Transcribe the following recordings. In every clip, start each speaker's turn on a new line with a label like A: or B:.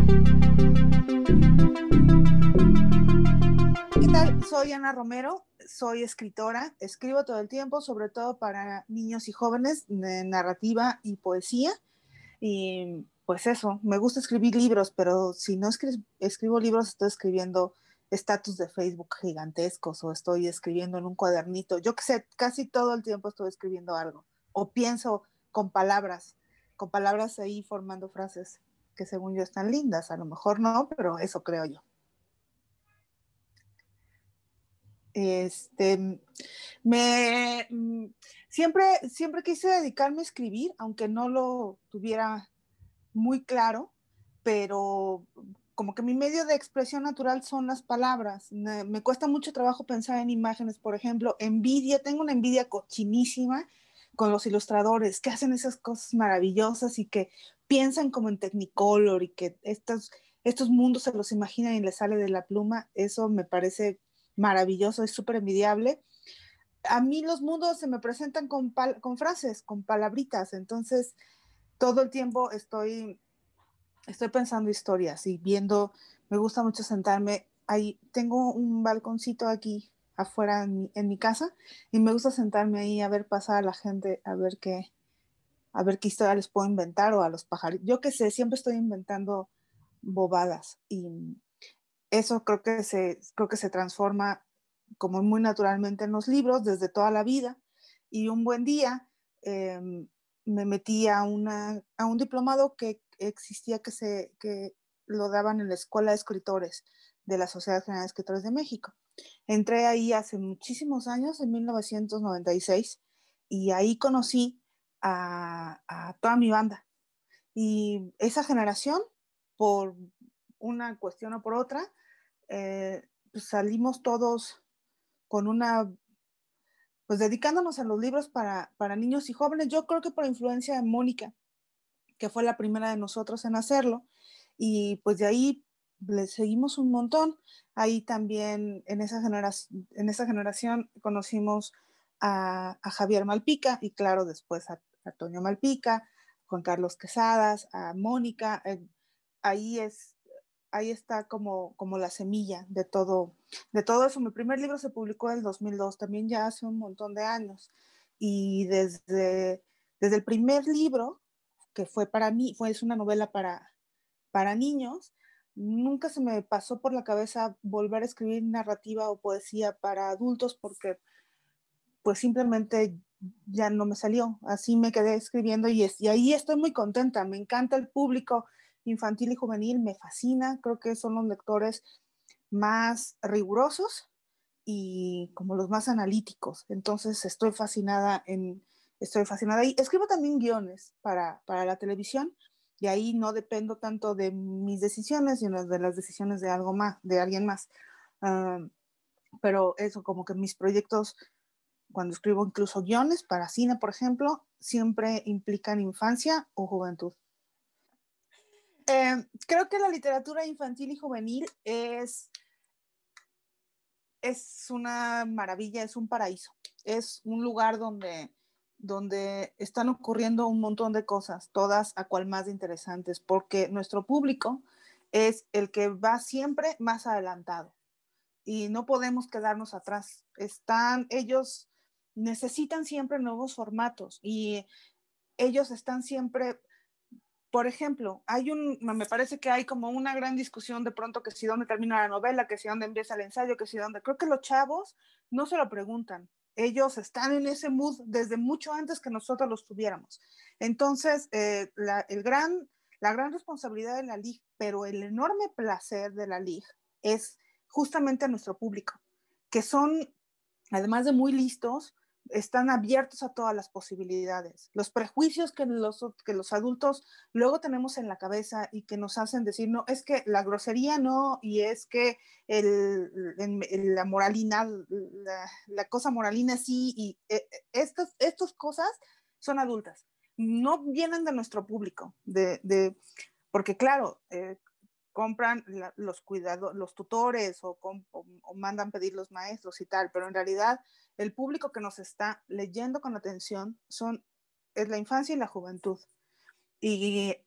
A: ¿Qué tal? Soy Ana Romero, soy escritora, escribo todo el tiempo, sobre todo para niños y jóvenes, de narrativa y poesía. Y pues eso, me gusta escribir libros, pero si no escribo libros, estoy escribiendo estatus de Facebook gigantescos o estoy escribiendo en un cuadernito. Yo que sé, casi todo el tiempo estoy escribiendo algo o pienso con palabras ahí formando frases que según yo están lindas. A lo mejor no, pero eso creo yo. Este, me siempre, siempre quise dedicarme a escribir, aunque no lo tuviera muy claro, pero como que mi medio de expresión natural son las palabras. Me cuesta mucho trabajo pensar en imágenes, por ejemplo, envidia, tengo una envidia cochinísima con los ilustradores que hacen esas cosas maravillosas y que piensan como en Technicolor y que estos mundos se los imaginan y les sale de la pluma. Eso me parece maravilloso, es súper envidiable. A mí los mundos se me presentan con frases, con palabritas, entonces todo el tiempo estoy pensando historias y viendo, me gusta mucho sentarme, ahí tengo un balconcito aquí afuera en mi casa y me gusta sentarme ahí a ver pasar a la gente, a ver qué historia les puedo inventar o a los pajaritos. Yo qué sé, siempre estoy inventando bobadas y eso creo que se transforma como muy naturalmente en los libros desde toda la vida. Y un buen día eh, me metí a un diplomado que existía que lo daban en la Escuela de Escritores de la Sociedad General de Escritores de México. Entré ahí hace muchísimos años, en 1996, y ahí conocí a toda mi banda. Y esa generación, por una cuestión o por otra, pues salimos todos con una, pues dedicándonos a los libros para niños y jóvenes. Yo creo que por influencia de Mónica, que fue la primera de nosotros en hacerlo, y pues de ahí le seguimos un montón. Ahí también en esa generación conocimos a Javier Malpica y claro, después a Toño Malpica, Juan Carlos Quesadas, a Mónica. Ahí es, ahí está como la semilla de todo eso. Mi primer libro se publicó en el 2002, también ya hace un montón de años. Y desde el primer libro, que fue para mí, es una novela para niños, nunca se me pasó por la cabeza volver a escribir narrativa o poesía para adultos porque pues simplemente ya no me salió. Así me quedé escribiendo y ahí estoy muy contenta. Me encanta el público infantil y juvenil, me fascina. Creo que son los lectores más rigurosos y como los más analíticos. Entonces estoy fascinada y escribo también guiones para la televisión y ahí no dependo tanto de mis decisiones, sino de las decisiones de algo más, de alguien más. Uh, pero eso, como que mis proyectos, cuando escribo incluso guiones para cine, por ejemplo, siempre implican infancia o juventud. Creo que la literatura infantil y juvenil es una maravilla, es un paraíso, es un lugar donde están ocurriendo un montón de cosas, todas a cual más interesantes, porque nuestro público es el que va siempre más adelantado y no podemos quedarnos atrás. Ellos necesitan siempre nuevos formatos y ellos están siempre, por ejemplo, me parece que hay como una gran discusión de pronto que si dónde termina la novela, que si dónde empieza el ensayo, que si dónde, creo que los chavos no se lo preguntan. Ellos están en ese mood desde mucho antes que nosotros los tuviéramos. Entonces, la gran responsabilidad de la LIG, pero el enorme placer de la LIG es justamente a nuestro público, que son, además de muy listos, están abiertos a todas las posibilidades. Los prejuicios que los adultos luego tenemos en la cabeza y que nos hacen decir, no, es que la grosería no, y es que la moralina, la cosa moralina sí, y estas cosas son adultas, no vienen de nuestro público, porque claro, compran los tutores o mandan pedir los maestros y tal, pero en realidad el público que nos está leyendo con atención es la infancia y la juventud. Y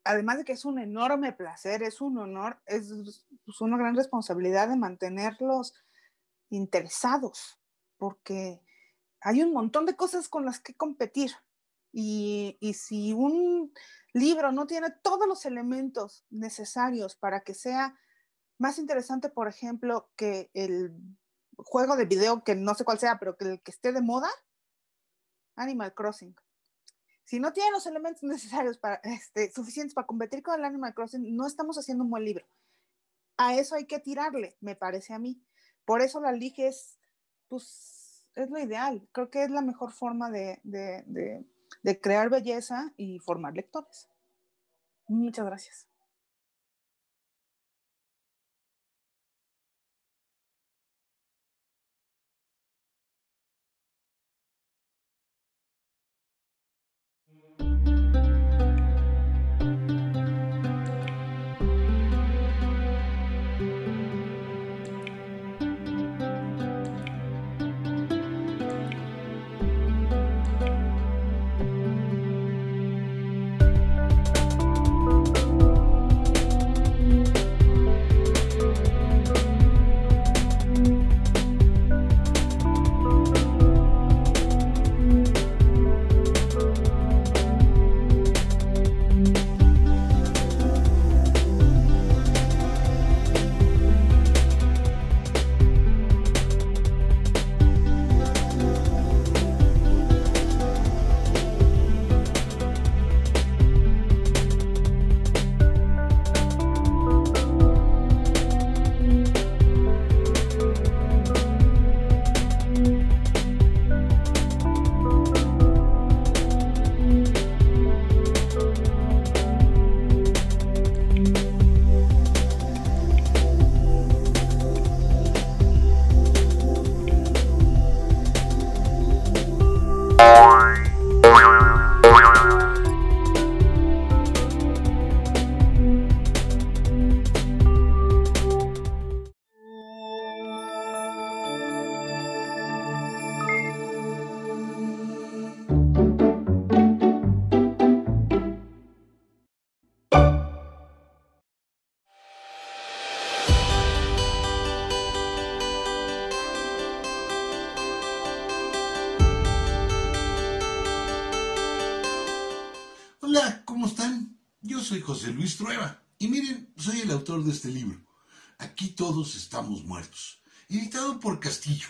A: además de que es un enorme placer, es un honor, es pues, una gran responsabilidad de mantenerlos interesados, porque hay un montón de cosas con las que competir. Y si un libro no tiene todos los elementos necesarios para que sea más interesante, por ejemplo, que el juego de video, que no sé cuál sea, pero que el que esté de moda, Animal Crossing. Si no tiene los elementos necesarios suficientes para competir con el Animal Crossing, no estamos haciendo un buen libro. A eso hay que tirarle, me parece a mí. Por eso la LIG pues, es lo ideal. Creo que es la mejor forma de crear belleza y formar lectores. Muchas gracias.
B: Hola, ¿cómo están? Yo soy José Luis Trueba y miren, soy el autor de este libro, Aquí todos estamos muertos, editado por Castillo.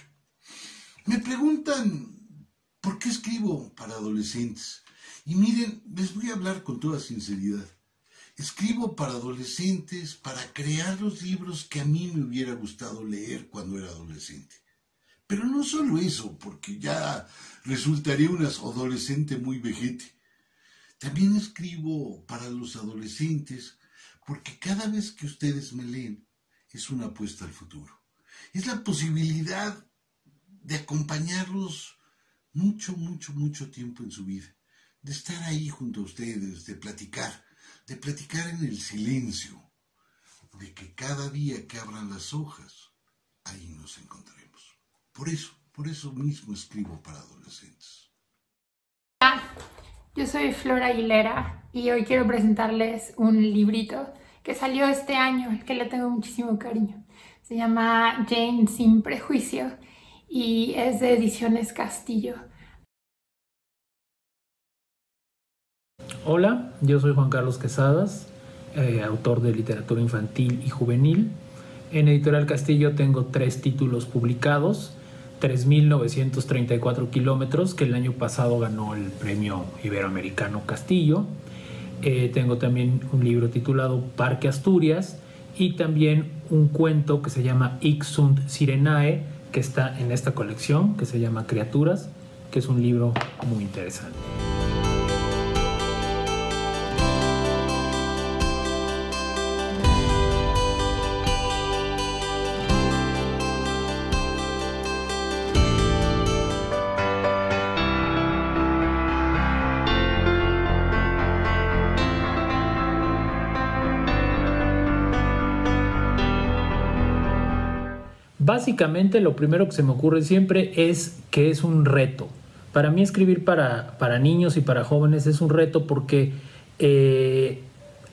B: Me preguntan por qué escribo para adolescentes y miren, les voy a hablar con toda sinceridad. Escribo para adolescentes para crear los libros que a mí me hubiera gustado leer cuando era adolescente. Pero no solo eso, porque ya resultaría una adolescente muy vejete. También escribo para los adolescentes porque cada vez que ustedes me leen es una apuesta al futuro. Es la posibilidad de acompañarlos mucho tiempo en su vida, de estar ahí junto a ustedes, de platicar en el silencio, de que cada día que abran las hojas, ahí nos encontremos. Por eso mismo escribo para adolescentes.
C: Yo soy Flor Aguilera y hoy quiero presentarles un librito que salió este año, al que le tengo muchísimo cariño. Se llama Jane sin prejuicio y es de Ediciones Castillo.
D: Hola, yo soy Juan Carlos Quesadas, autor de literatura infantil y juvenil. En Editorial Castillo tengo 3 títulos publicados. 3.934 kilómetros, que el año pasado ganó el premio iberoamericano Castillo. Tengo también un libro titulado Parque Asturias y también un cuento que se llama Ixunt Sirenae, que está en esta colección que se llama Criaturas, que es un libro muy interesante. Básicamente lo primero que se me ocurre siempre es que es un reto. Para mí escribir para niños y para jóvenes es un reto porque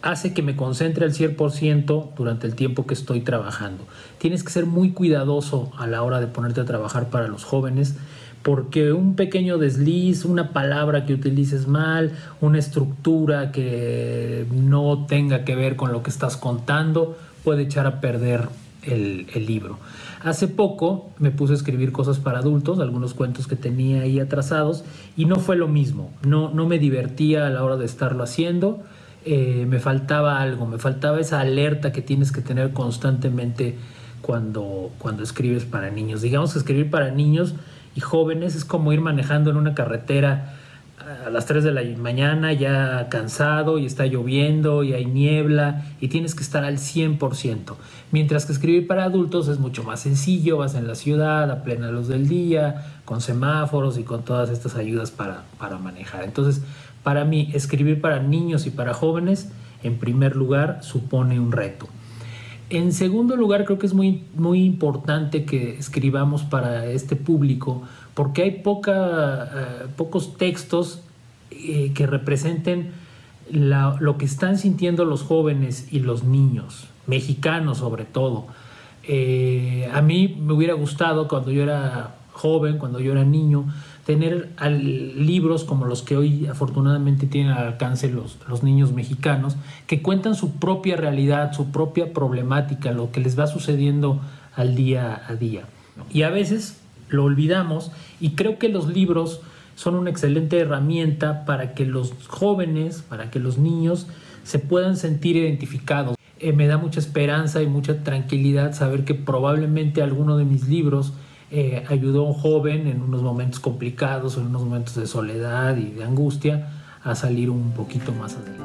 D: hace que me concentre al 100% durante el tiempo que estoy trabajando. Tienes que ser muy cuidadoso a la hora de ponerte a trabajar para los jóvenes, porque un pequeño desliz, una palabra que utilices mal, una estructura que no tenga que ver con lo que estás contando, puede echar a perder el libro. Hace poco me puse a escribir cosas para adultos, algunos cuentos que tenía ahí atrasados, y no fue lo mismo. No me divertía a la hora de estarlo haciendo. Me faltaba algo, me faltaba esa alerta que tienes que tener constantemente cuando escribes para niños. Digamos que escribir para niños y jóvenes es como ir manejando en una carretera a las 3 de la mañana ya cansado y está lloviendo y hay niebla y tienes que estar al 100%. Mientras que escribir para adultos es mucho más sencillo, vas en la ciudad a plena luz del día, con semáforos y con todas estas ayudas para manejar. Entonces, para mí, escribir para niños y para jóvenes, en primer lugar, supone un reto. En segundo lugar, creo que es muy, muy importante que escribamos para este público, porque hay pocos textos que representen lo que están sintiendo los jóvenes y los niños, mexicanos sobre todo. A mí me hubiera gustado cuando yo era joven, cuando yo era niño, tener libros como los que hoy afortunadamente tienen al alcance los niños mexicanos, que cuentan su propia realidad, su propia problemática, lo que les va sucediendo al día a día. Y a veces lo olvidamos, y creo que los libros son una excelente herramienta para que los jóvenes, para que los niños se puedan sentir identificados. Me da mucha esperanza y mucha tranquilidad saber que probablemente alguno de mis libros ayudó a un joven en unos momentos complicados, en unos momentos de soledad y de angustia, a salir un poquito más adelante.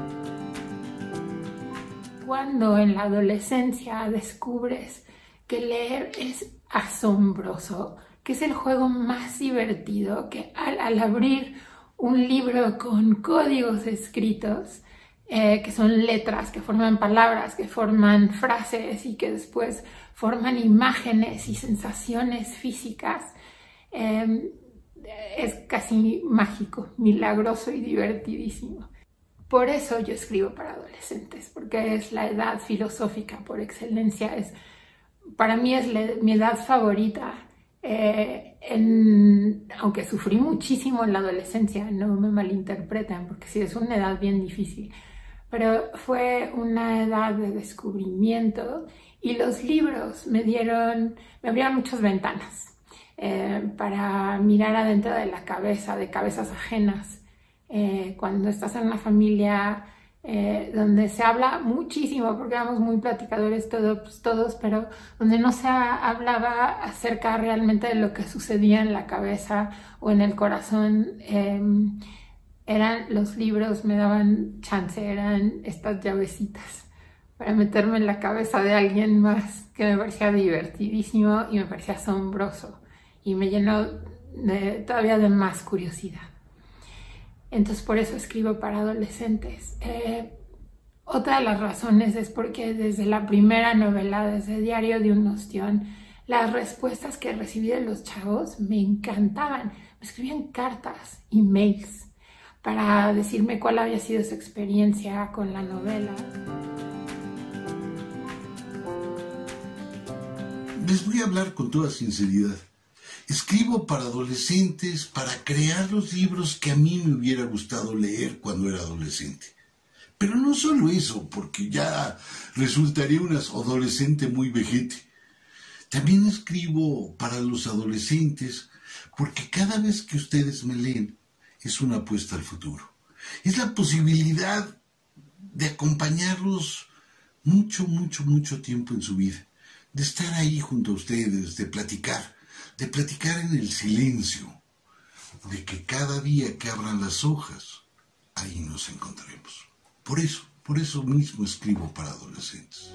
C: Cuando en la adolescencia descubres que leer es asombroso, que es el juego más divertido, que al abrir un libro con códigos escritos, que son letras, que forman palabras, que forman frases y que después forman imágenes y sensaciones físicas, es casi mágico, milagroso y divertidísimo. Por eso yo escribo para adolescentes, porque es la edad filosófica por excelencia. Para mí es mi edad favorita. Aunque sufrí muchísimo en la adolescencia, no me malinterpreten, porque sí es una edad bien difícil, pero fue una edad de descubrimiento y los libros me abrieron muchas ventanas para mirar adentro de la cabeza, de cabezas ajenas. Cuando estás en una familia donde se habla muchísimo, porque éramos muy platicadores todos, pero donde no se hablaba acerca realmente de lo que sucedía en la cabeza o en el corazón, los libros me daban chance, eran estas llavecitas para meterme en la cabeza de alguien más, que me parecía divertidísimo y me parecía asombroso y me llenó todavía de más curiosidad. Entonces por eso escribo para adolescentes. Otra de las razones es porque desde la primera novela, desde Diario de un Ostión, las respuestas que recibí de los chavos me encantaban. Me escribían cartas y mails para decirme cuál había sido su experiencia con la novela.
B: Les voy a hablar con toda sinceridad. Escribo para adolescentes, para crear los libros que a mí me hubiera gustado leer cuando era adolescente. Pero no solo eso, porque ya resultaría una adolescente muy vejete. También escribo para los adolescentes, porque cada vez que ustedes me leen, es una apuesta al futuro. Es la posibilidad de acompañarlos mucho tiempo en su vida, de estar ahí junto a ustedes, de platicar en el silencio, de que cada día que abran las hojas, ahí nos encontremos. Por eso mismo escribo para adolescentes.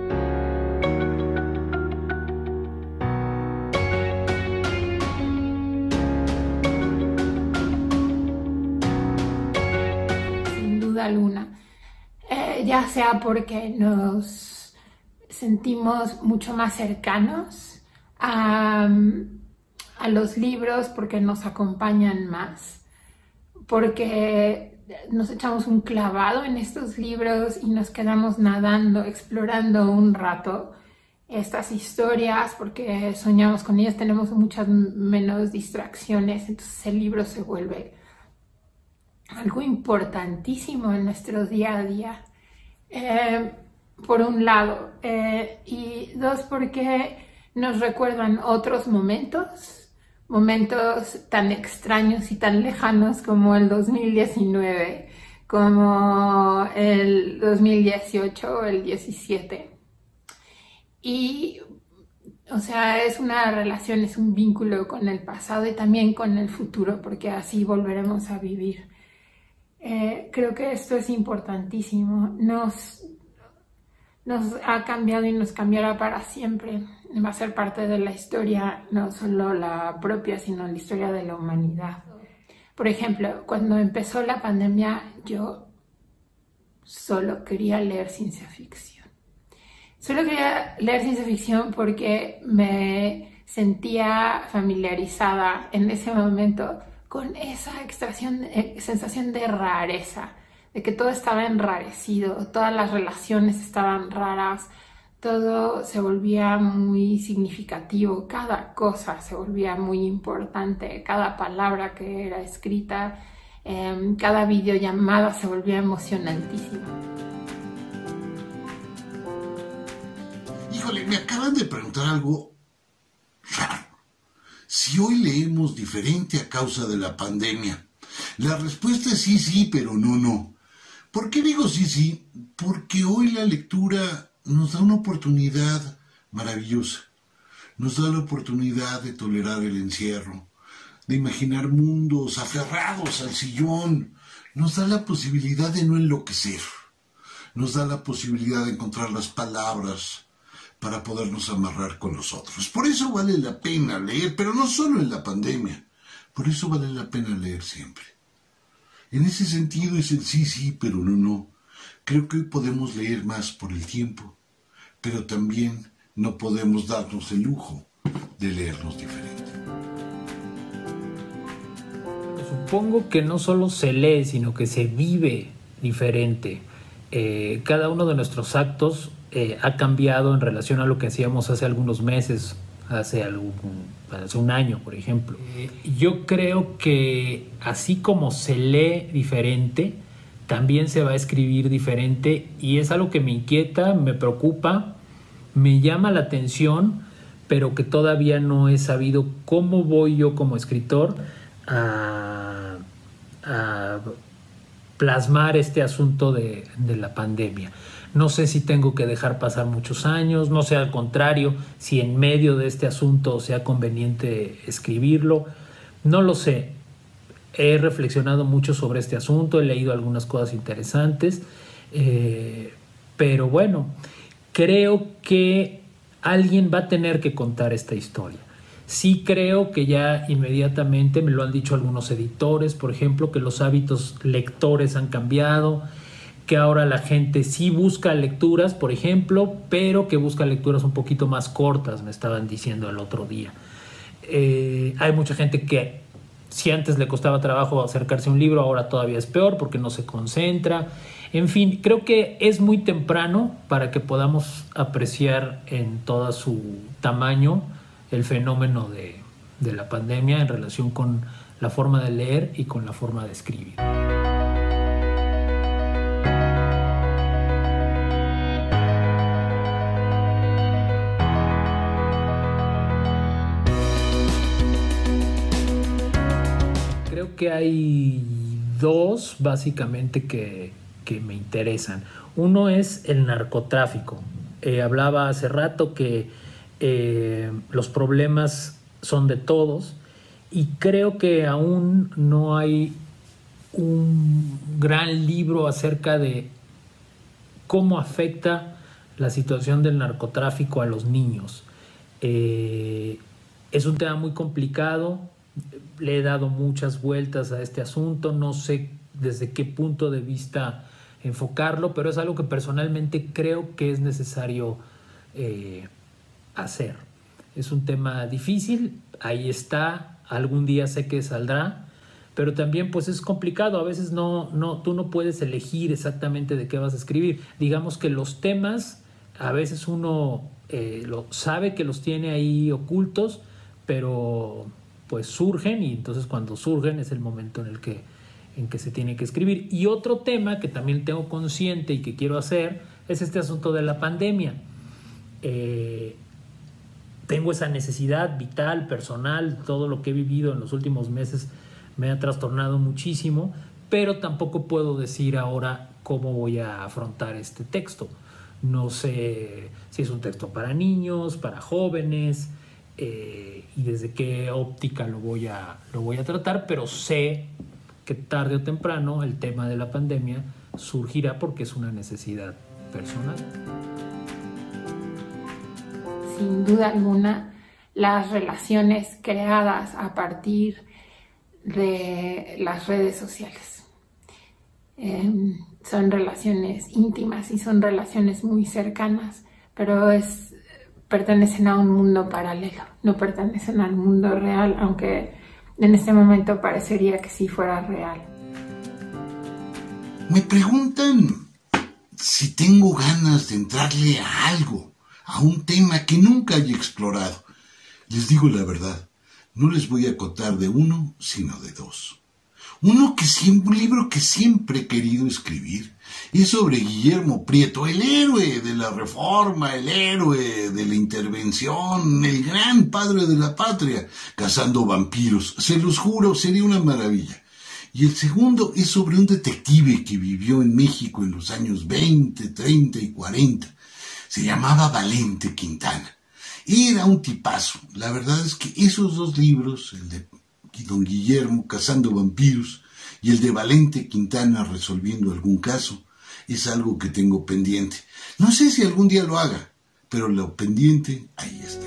C: Sin duda alguna, ya sea porque nos sentimos mucho más cercanos a los libros, porque nos acompañan más, porque nos echamos un clavado en estos libros y nos quedamos nadando, explorando un rato estas historias porque soñamos con ellas, tenemos muchas menos distracciones, entonces el libro se vuelve algo importantísimo en nuestro día a día, por un lado, y dos, porque nos recuerdan otros momentos tan extraños y tan lejanos como el 2019, como el 2018 o el 17. Y, o sea, es una relación, es un vínculo con el pasado y también con el futuro, porque así volveremos a vivir. Creo que esto es importantísimo. Nos ha cambiado y nos cambiará para siempre. Va a ser parte de la historia, no solo la propia, sino la historia de la humanidad. Por ejemplo, cuando empezó la pandemia, yo solo quería leer ciencia ficción. Solo quería leer ciencia ficción porque me sentía familiarizada en ese momento con esa sensación de rareza, de que todo estaba enrarecido, todas las relaciones estaban raras, todo se volvía muy significativo, cada cosa se volvía muy importante, cada palabra que era escrita, cada videollamada se volvía emocionantísima.
B: Híjole, me acaban de preguntar algo raro. Si hoy leemos diferente a causa de la pandemia. La respuesta es sí, pero no. ¿Por qué digo sí? Porque hoy la lectura nos da una oportunidad maravillosa. Nos da la oportunidad de tolerar el encierro, de imaginar mundos aferrados al sillón. Nos da la posibilidad de no enloquecer. Nos da la posibilidad de encontrar las palabras para podernos amarrar con los otros. Por eso vale la pena leer, pero no solo en la pandemia. Por eso vale la pena leer siempre. En ese sentido es el sí, pero no. Creo que hoy podemos leer más por el tiempo, pero también no podemos darnos el lujo de leernos diferente.
D: Supongo que no solo se lee, sino que se vive diferente. Cada uno de nuestros actos ha cambiado en relación a lo que hacíamos hace algunos meses, hace un año, por ejemplo. Yo creo que así como se lee diferente, también se va a escribir diferente, y es algo que me inquieta, me preocupa, me llama la atención, pero que todavía no he sabido cómo voy yo como escritor a plasmar este asunto de la pandemia. No sé si tengo que dejar pasar muchos años, no sé, al contrario, si en medio de este asunto sea conveniente escribirlo. No lo sé. He reflexionado mucho sobre este asunto, he leído algunas cosas interesantes, pero bueno, creo que alguien va a tener que contar esta historia. Sí creo que ya inmediatamente, me lo han dicho algunos editores, por ejemplo, que los hábitos lectores han cambiado, que ahora la gente sí busca lecturas, por ejemplo, pero que busca lecturas un poquito más cortas, me estaban diciendo el otro día. Hay mucha gente que, si antes le costaba trabajo acercarse a un libro, ahora todavía es peor porque no se concentra. En fin, creo que es muy temprano para que podamos apreciar en todo su tamaño el fenómeno de la pandemia en relación con la forma de leer y con la forma de escribir. Creo que hay dos básicamente que me interesan. Uno es el narcotráfico. Hablaba hace rato que los problemas son de todos, y creo que aún no hay un gran libro acerca de cómo afecta la situación del narcotráfico a los niños. Es un tema muy complicado, le he dado muchas vueltas a este asunto, no sé desde qué punto de vista enfocarlo, pero es algo que personalmente creo que es necesario hacer. Es un tema difícil, ahí está, algún día sé que saldrá, pero también pues es complicado. A veces tú no puedes elegir exactamente de qué vas a escribir. Digamos que los temas, a veces uno lo sabe que los tiene ahí ocultos, pero pues surgen, y entonces cuando surgen es el momento en que se tiene que escribir. Y otro tema que también tengo consciente y que quiero hacer es este asunto de la pandemia. Tengo esa necesidad vital, personal, todo lo que he vivido en los últimos meses me ha trastornado muchísimo, pero tampoco puedo decir ahora cómo voy a afrontar este texto. No sé si es un texto para niños, para jóvenes, y desde qué óptica lo voy a tratar, pero sé que tarde o temprano el tema de la pandemia surgirá porque es una necesidad personal.
C: Sin duda alguna, las relaciones creadas a partir de las redes sociales son relaciones íntimas y son relaciones muy cercanas, pero pertenecen a un mundo paralelo, no pertenecen al mundo real, aunque en este momento parecería que sí fuera real.
B: Me preguntan si tengo ganas de entrarle a algo, a un tema que nunca haya explorado. Les digo la verdad, no les voy a contar de uno, sino de dos. Un libro que siempre he querido escribir, es sobre Guillermo Prieto, el héroe de la Reforma, el héroe de la Intervención, el gran padre de la patria, cazando vampiros. Se los juro, sería una maravilla. Y el segundo es sobre un detective que vivió en México en los años 20, 30 y 40. Se llamaba Valente Quintana. Era un tipazo. La verdad es que esos dos libros, el de don Guillermo cazando vampiros y el de Valente Quintana resolviendo algún caso, es algo que tengo pendiente. No sé si algún día lo haga, pero lo pendiente ahí está.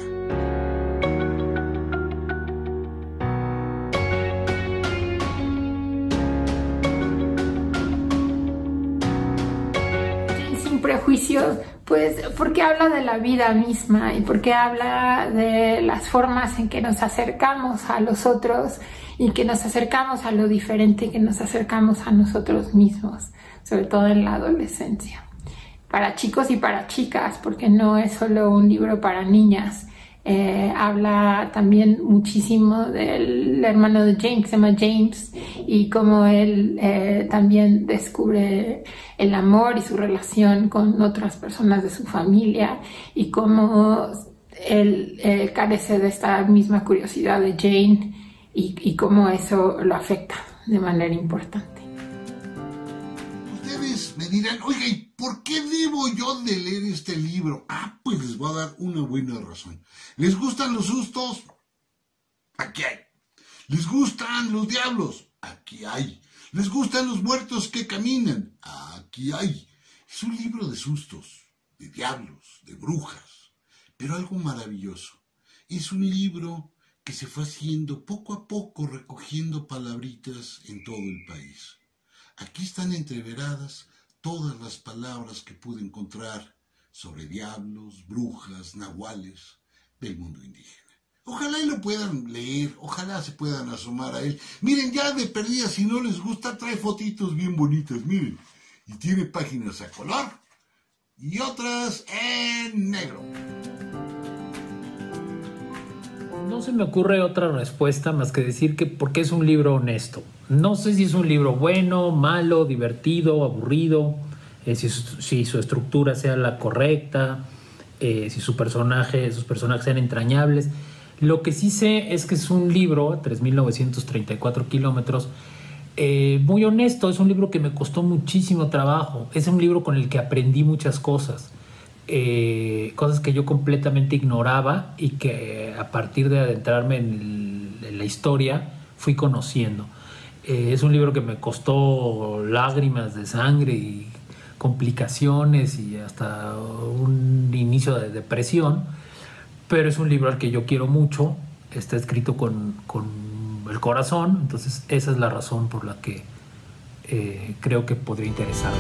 C: Sin prejuicios, pues porque habla de la vida misma y porque habla de las formas en que nos acercamos a los otros y que nos acercamos a lo diferente, que nos acercamos a nosotros mismos, sobre todo en la adolescencia. Para chicos y para chicas, porque no es solo un libro para niñas. Habla también muchísimo del hermano de James, que se llama James, y cómo él también descubre el amor y su relación con otras personas de su familia, y cómo él carece de esta misma curiosidad de Jane, y cómo eso lo afecta de manera importante.
B: Ustedes me dirán, oiga, ¿y por qué debo yo de leer este libro? Pues les voy a dar una buena razón. ¿Les gustan los sustos? Aquí hay. ¿Les gustan los diablos? Aquí hay. ¿Les gustan los muertos que caminan? Aquí hay. Es un libro de sustos, de diablos, de brujas, pero algo maravilloso. Es un libro que se fue haciendo poco a poco, recogiendo palabritas en todo el país. Aquí están entreveradas todas las palabras que pude encontrar sobre diablos, brujas, nahuales del mundo indígena. Ojalá y lo puedan leer, ojalá se puedan asomar a él. Miren, ya de perdida, si no les gusta, trae fotitos bien bonitas, miren. Y tiene páginas a color y otras en negro.
D: No se me ocurre otra respuesta más que decir que porque es un libro honesto. No sé si es un libro bueno, malo, divertido, aburrido, si su estructura sea la correcta, si sus personajes sean entrañables. Lo que sí sé es que es un libro, 3.934 kilómetros, muy honesto. Es un libro que me costó muchísimo trabajo. Es un libro con el que aprendí muchas cosas. Cosas que yo completamente ignoraba y que a partir de adentrarme en la historia fui conociendo. Es un libro que me costó lágrimas de sangre y complicaciones y hasta un inicio de depresión, pero es un libro al que yo quiero mucho. Está escrito con el corazón, entonces esa es la razón por la que creo que podría interesarme.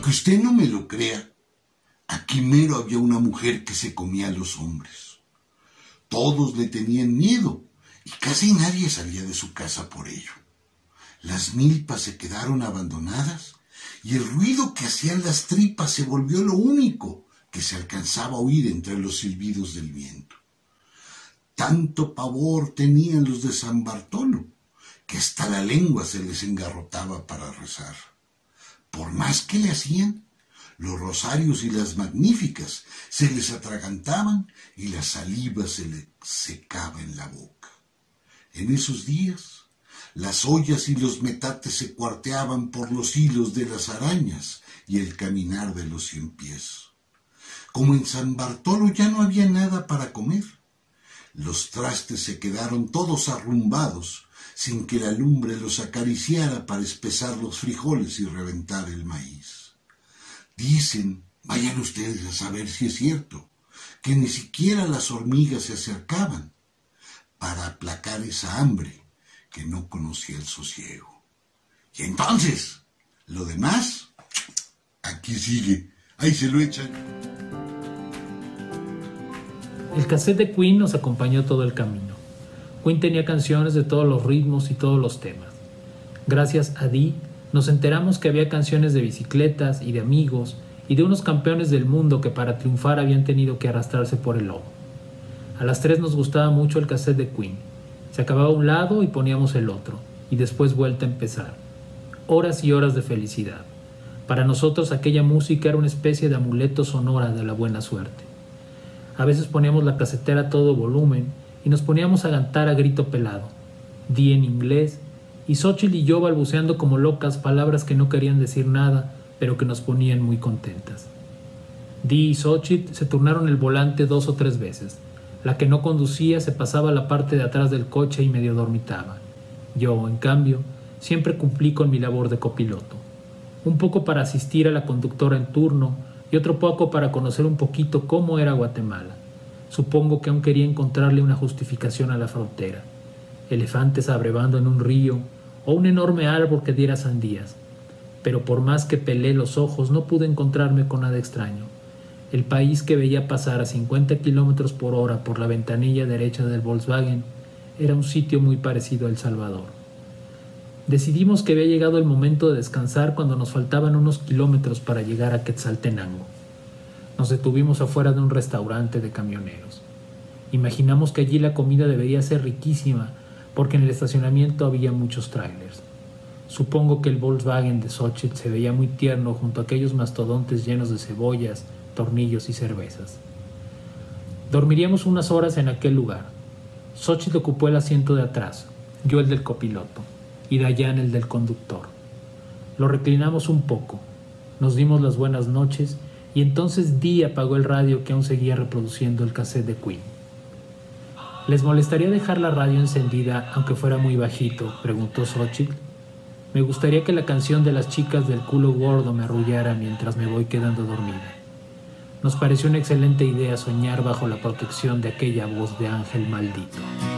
B: aunque usted no me lo crea, aquí mero había una mujer que se comía a los hombres. Todos le tenían miedo y casi nadie salía de su casa por ello. Las milpas se quedaron abandonadas y el ruido que hacían las tripas se volvió lo único que se alcanzaba a oír entre los silbidos del viento. Tanto pavor tenían los de San Bartolo que hasta la lengua se les engarrotaba para rezar. Por más que le hacían, los rosarios y las magníficas se les atragantaban y la saliva se les secaba en la boca. En esos días, las ollas y los metates se cuarteaban por los hilos de las arañas y el caminar de los 100 pies. Como en San Bartolo ya no había nada para comer, los trastes se quedaron todos arrumbados sin que la lumbre los acariciara para espesar los frijoles y reventar el maíz. Dicen, vayan ustedes a saber si es cierto, que ni siquiera las hormigas se acercaban para aplacar esa hambre que no conocía el sosiego. Y entonces, lo demás, aquí sigue, ahí se lo echan.
D: El cassette de Queen nos acompañó todo el camino. Queen tenía canciones de todos los ritmos y todos los temas. Gracias a Dee nos enteramos que había canciones de bicicletas y de amigos y de unos campeones del mundo que para triunfar habían tenido que arrastrarse por el lodo. A las 3 nos gustaba mucho el cassette de Queen. Se acababa un lado y poníamos el otro, y después vuelta a empezar. Horas y horas de felicidad. Para nosotros aquella música era una especie de amuleto sonora de la buena suerte. A veces poníamos la casetera a todo volumen y nos poníamos a cantar a grito pelado, Dee en inglés, y Xochitl y yo balbuceando como locas palabras que no querían decir nada, pero que nos ponían muy contentas. Dee y Xochitl se turnaron el volante 2 o 3 veces. La que no conducía se pasaba a la parte de atrás del coche y medio dormitaba. Yo, en cambio, siempre cumplí con mi labor de copiloto. Un poco para asistir a la conductora en turno y otro poco para conocer un poquito cómo era Guatemala. Supongo que aún quería encontrarle una justificación a la frontera. Elefantes abrevando en un río o un enorme árbol que diera sandías. Pero por más que pelé los ojos no pude encontrarme con nada extraño. El país que veía pasar a 50 kilómetros por hora por la ventanilla derecha del Volkswagen era un sitio muy parecido a El Salvador. Decidimos que había llegado el momento de descansar cuando nos faltaban unos kilómetros para llegar a Quetzaltenango. Nos detuvimos afuera de un restaurante de camioneros. Imaginamos que allí la comida debería ser riquísima porque en el estacionamiento había muchos trailers. Supongo que el Volkswagen de Xochitl se veía muy tierno junto a aquellos mastodontes llenos de cebollas, tornillos y cervezas. Dormiríamos unas horas en aquel lugar. Xochitl ocupó el asiento de atrás, yo el del copiloto, y Dayan el del conductor. Lo reclinamos un poco, nos dimos las buenas noches y entonces Dee apagó el radio que aún seguía reproduciendo el cassette de Queen. ¿Les molestaría dejar la radio encendida aunque fuera muy bajito?, preguntó Xochitl. Me gustaría que la canción de las chicas del culo gordo me arrullara mientras me voy quedando dormida. Nos pareció una excelente idea soñar bajo la protección de aquella voz de ángel maldito.